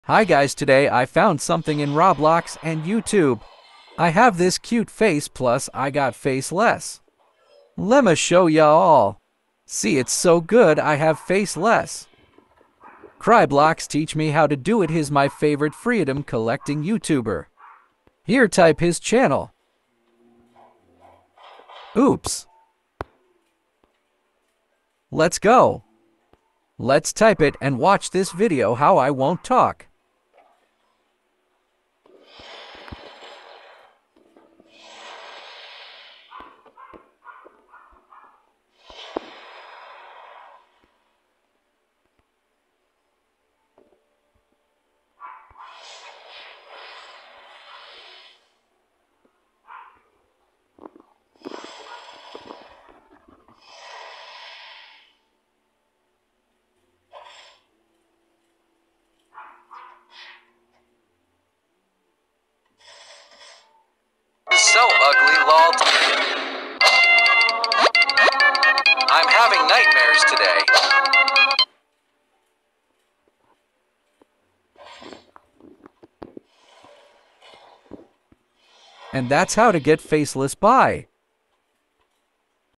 Hi guys, today I found something in Roblox and YouTube. I have this cute face plus I got faceless. Lemma show ya all. See, it's so good I have faceless. Cryblocks teach me how to do it. He's my favorite freedom collecting YouTuber. Here type his channel. Oops. Let's go. Let's type it and watch this video how I won't talk. So ugly, lol. I'm having nightmares today. And that's how to get faceless by.